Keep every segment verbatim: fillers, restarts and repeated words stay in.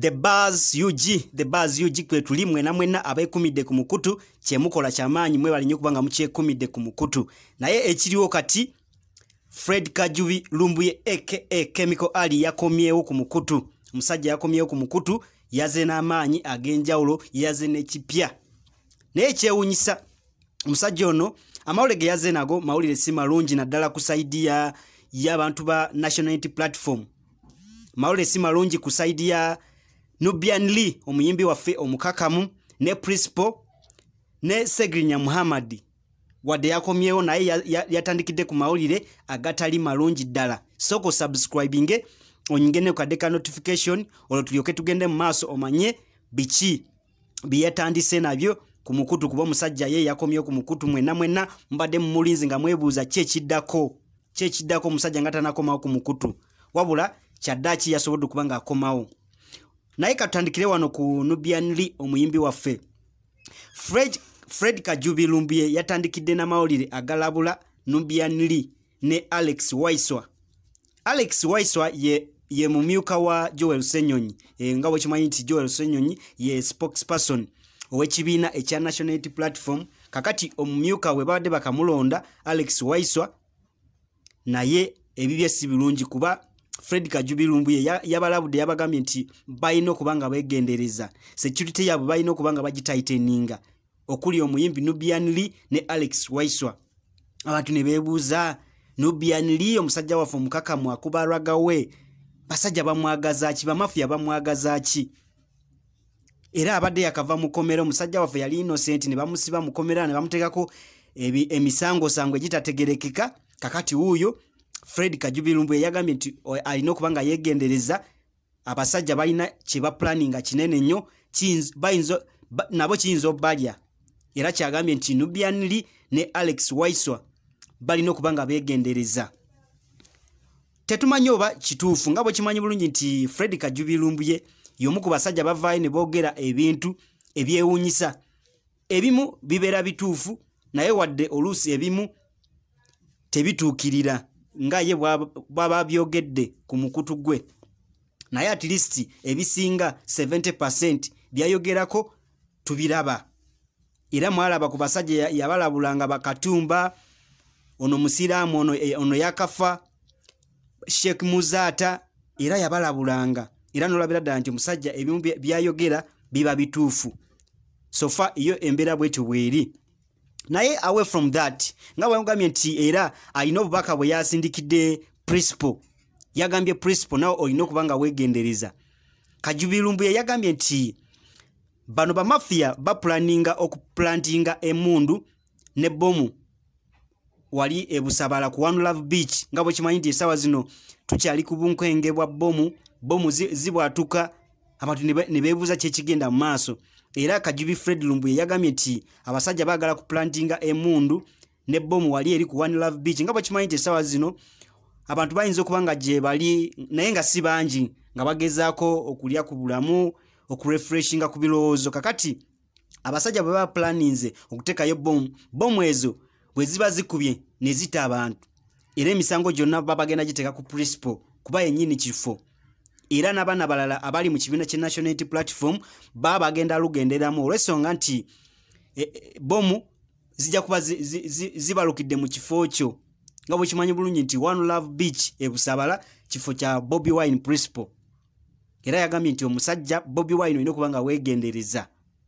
The Buzz U G, the Buzz U G kwe tuli mwena mwena abekumide ku mukutu kyemukola kyamaanyi mwe bali nnyo kubanga mukyekumide ku mukutu. Naye ekiriwo kati Fred Kajubi Lumbuye aka Chemical Ali yakomyewo ku mukutu. Musajja yakomyewo ku mukutu yaze n'amaanyi ag'enjawulo yaze n'ekipya. Naye kyewunyisa musajja ono amawulire ge yaze nago mawulire si malungi naddala ku saidi ya y'abantu ba National Unity Platform. Mawulire si malungi ku saidi ya Nubian omuyimbi waffe omukakamu ne principal ne Ssegirinya Muhammad wadde yakomyewo naye yatandikidde ya, ya ku mawulire agatali malungi ddala. Soko subscribing onyingene kadeka notification olwo tulyoke tugende mu maaso omanye biki biyatandise nabyo ku mukutu kuba musajja ye yakomyewo ku mukutu mwena mwena mbadde mu mulinzi nga mwebuuza kyekiddako kyekiddako musajja nga tanakomawo ku mukutu wabula kyaddaaki yasobodde okuba nga akomawo. Naye katandikire wano ku Nubian omuyimbi waffe Fred Fred Kajubi Lumbuye yatandikidde na mawulire agalabula Nubian ne Alex Waiswa. Alex Waiswa ye ye mumyuka wa Joel Senyonyi e, nga bwe kimanyi nti Joel Senyonyi ye spokesperson ow'ekibiina ekya National Unity Platform. Kakati omumyuka we badde bakamulonda Alex Waiswa naye ebibye si birungi kuba Fred Kajubi Lumbuye yabalabudde yabagambye nti bayina okubanga begendereza security yabo bayina okubanga bagitighteninga okuli omuyimbi Nubian ne Alex Waiswa. Abantu ne beebuuza Nubian omusajja waffe omukakamu akubaragawe basajja bamwagaza ki bamafia bamwagaza ki era abadde yakava mu komera omusajja waffe yali innocent ne bamusiba mu komera ne bamuteekako emisango sango egitategerekeka. Kakati huyo Fred Kajubi Lumbuye yagambye nti alina okubanga yegendereza abasajja balina kye ba planninga kinene nnyo bayinzo ba, nabo kiyinza obalya era kyagambye nti Nubian ne Alex Waiswa balina okubanga begendereza. Tetumanyi oba kituufu nga bwe kimanyi bulungi nti Fred Kajubi Lumbuye y'omu ku basajja bavaayo ne boogera ebintu ebyewuunyisa. Ebimu bibeera bituufu naye wadde oluusi ebimu tebituukirira nga ye bwaba byogedde ku mukutu gwe. Naye at least ebisinga seventy percent byayogerako tubiraba. Era mwalaba ku basajja yabalabulanga bakatumba ono musiraamu ono, ono yakafa Sheikh Muzata era yabalabulanga era nolabira ddala nti musajja ebimu byayogera biba bituufu. So far iyo embeera bwetyo bweri. Naye away from that nga bwagambye nti era alina obubaka bwe yasindikidde principal yagambye principal nawo olina okubanga wegendereza. Kajubi Lumbuye yagambye nti bano ba mafia baplanninga okuplantinga emundu ne bomu wali ebusabala ku One Love Beach nga bwe kimanyi nti esawa zino tukyali ku bunkwenge bwa bomu bomu zibwatuka abantu ne beebuuza kyekigenda mu maaso. Era Kajubi Fred Lumbuye yagambye nti abasajja baagala ku plantinga emundu ne bomu wali eri ku One Love Beach nga bwe kimanyi nti esawa zino abantu bayinza okubanga gye bali naye nga si bangi nga bagezaako okulya ku bulamu okurefreshinga ku birowoozo. Kakati abasajja bwe baba planninze okuteekayo bomu bomu ezo bwe ziba zikubye ne zita abantu era emisango gyonna babagenda giteeka ku principal kuba yennyini kifo. Era n'abaana balala abali mu kibiina kya National Unity Platform baba bagenda lugenderamu olw'ensonga nti e, e, bomu zijja kuba zibalukidde mu kifo kyo nga bwe kimanyi bulungi nti One Love Beach ebusabala kifo kya Bobi Wine principal. Era yagambye nti omusajja Bobi Wine olina okuba nga weegendereza.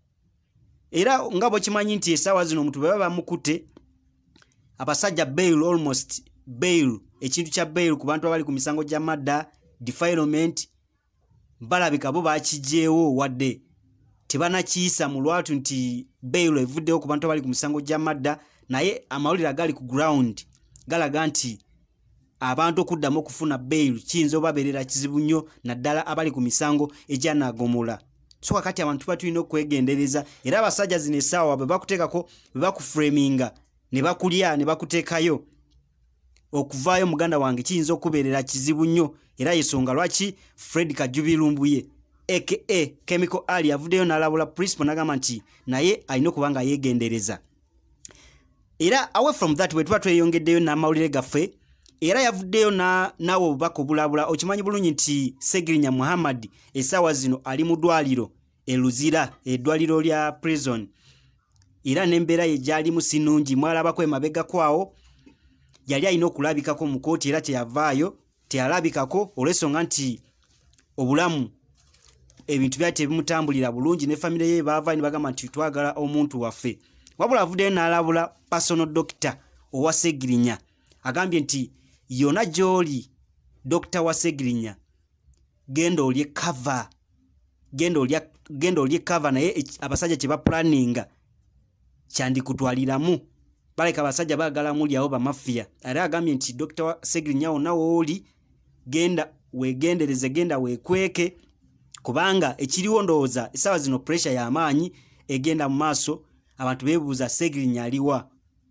Era nga bwe kimanyi nti esaawa zino omuntu bwe baba bamukute abasajja bail almost bail ekintu kya bail ku bantu abali ku misango gya madda defilement balabika bo bakijeewo wadde tebanakiisa mu lwatu nti bail evuddewo ku bantu abali ku misango gya madda naye amawulire agali ku ground galaga nti abantu okuddamu okufuna bail kiyinza obabeerera kizibu nnyo naddala abali ku misango egyanagomola. So kakati abantu batulina okwegendereza era abasajja zino essaawa bwe bakuteekako bwe bakuframinga ne bakulya ne bakuteekayo okuvaayo muganda wange kiyinza okubeerera kizibu nnyo era yesonga lwaki Fred Kajubi Lumbuye aka Chemical Ali avuddeyo n'alabula principal n'agamba nti naye alina okuba nga yeegendereza. Era away from that bwe tuba tweyongeddeyo n'amawulire gaffe era yavuddeyo na nawo obubaka obulabula. Okimanyi bulungi nti Ssegirinya Muhammad essaawa zino ali mu ddwaliro e Luzira, eddwaliro lya prison, era n'embeera ye gyalimu si nnungi. Mwalabako emabega kwawo yali alina okulabikako mu kkooti era teyavaayo, teyalabikako olw'ensonga nti obulamu ebintu byali tebimutambulira bulungi, ne famire ye baava ne bagamba nti twagala omuntu waffe. Wabula avuddeyo n'alabula personal doctor owa Ssegirinya, agambye nti yona gy'oli Dokita wa Ssegirinya genda olye cover, genda olye genda olye cover, naye abasajja kye baplaninga kyandikutwaliramu, baleka abasajja baagala mulyawo bamafia. Era agambye nti Dokita wa Ssegirinya wonna wooli genda weegendereze, genda weekweke, kubanga ekiriwo ndowooza essaawa zino pressure y'amaanyi egenda mu maaso. Abantu beebuuza Ssegirinya aliwa,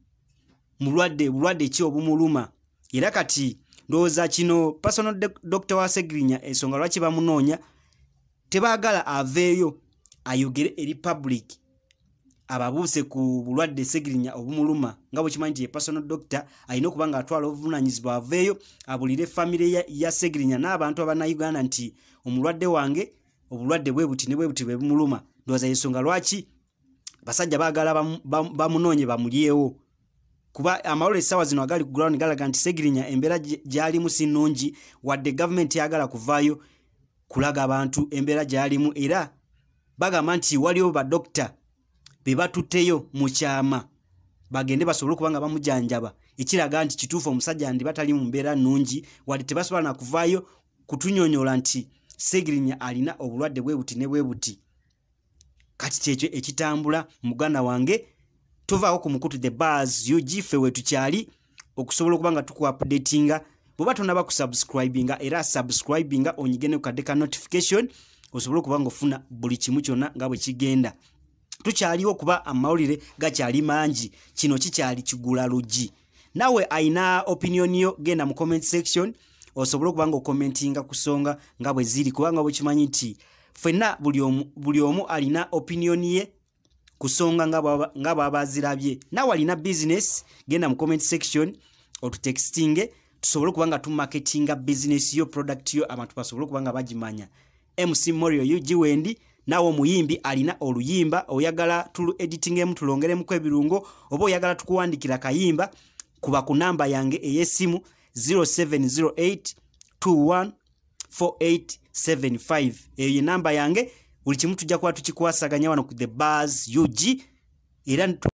mulwadde bulwadde ki obumuluma. Era kati ndowooza kino personal doctor wa Ssegirinya ensonga lwaki bamunoonya tebaagala aveeyo ayogere eri public ababuuse ku bulwadde Ssegirinya obumuluma. Nga bwe kimanyi nti ye personal doctor alina okuba nga atwala obuvunaanyizibwa aveeyo abulire famire ya, ya Ssegirinya n'abantu abannayuganda nti omulwadde wange obulwadde bwe buti ne bwe buti bwe bumuluma. Ndowooza ensonga lwaki basajja baagala bamunoonye bamulyewo, kuba amawulire essaawa zino agali ku ground galaga nti Ssegirinya embeera gy'alimu si nnungi, wadde gavumenti yagala kuvaayo kulaga abantu embeera gy'alimu. Era bagamba nti waliwo badokita be batutteyo mu kyama bagende basobole okuba nga bamujanjaba, ekiraga nti kituufu omusajja ndi batali mu mbeera nnungi, wadde tebasobola na kuvaayo kutunyonyola nti Ssegirinya alina obulwadde bwe buti ne bwe buti. Kati kyekyo ekitambula muganda wange, tuvaako ku mukutu the buzz U G ffe wetukyali okusobola okuba nga tuku updatinga. Bw'oba tonaba ku subscribinga era subscribinga onyigene ku kadde ka notification osobola okuba nga ofuna buli kimu kyonna nga bwe kigenda. Tukyaliwo kuba amawulire gakyali mangi, kino kikyali kigula luggi. Nawe ayina opinion yo genda mu comment section osobola okuba nga okomentinga ku nsonga nga bwe ziri, kubanga bwe kimanyi nti ffenna buli omu buli omu alina opinion ye kusonga nga babazirabye. Nawe alina business genda mu comment section otutextinge tusobole okuba nga tumarketinga business yo, product yo, abantu basobole okuba nga bagimanya. M C Morio U G Wendi nawo muyimbi alina oluyimba oyagala tulu editingemu tulongeremu kwebirungo oba oyagala tukuwandikira kayimba, kuba ku namba yange ey'essimu zero seven zero eight two one four eight seven five. Eyo namba yange buli kimu tujja kuba tukikwasaganya wano ku the buzz U G era